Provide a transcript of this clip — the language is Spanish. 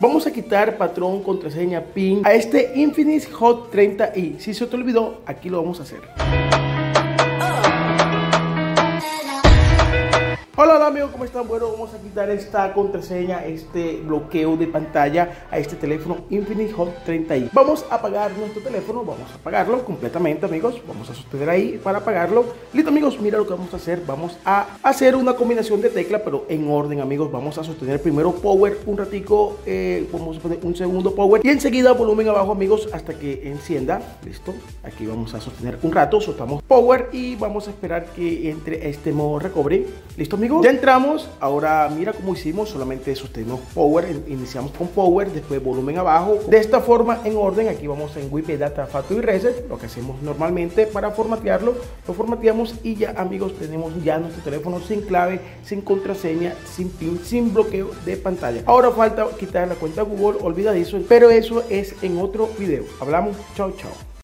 Vamos a quitar patrón, contraseña, PIN a este Infinix Hot 30i. Si se te olvidó, aquí lo vamos a hacer. Hola amigos, ¿cómo están? Bueno, vamos a quitar esta contraseña, este bloqueo de pantalla a este teléfono Infinix Hot 30i. Vamos a apagar nuestro teléfono, vamos a apagarlo completamente, amigos. Vamos a sostener ahí para apagarlo. Listo, amigos, mira lo que vamos a hacer. Vamos a hacer una combinación de tecla, pero en orden, amigos. Vamos a sostener primero power un ratico, vamos a poner un segundo power y enseguida volumen abajo, amigos, hasta que encienda. Listo, aquí vamos a sostener un rato, soltamos power y vamos a esperar que entre este modo recovery. Listo, amigos, ya entramos. Ahora mira cómo hicimos, solamente sostenemos power, iniciamos con power, después volumen abajo, de esta forma en orden. Aquí vamos en WP Data Factory Reset, lo que hacemos normalmente para formatearlo, lo formateamos y ya, amigos, tenemos ya nuestro teléfono sin clave, sin contraseña, sin PIN, sin bloqueo de pantalla. Ahora falta quitar la cuenta Google, olvidadizo, pero eso es en otro video. Hablamos, chao chao.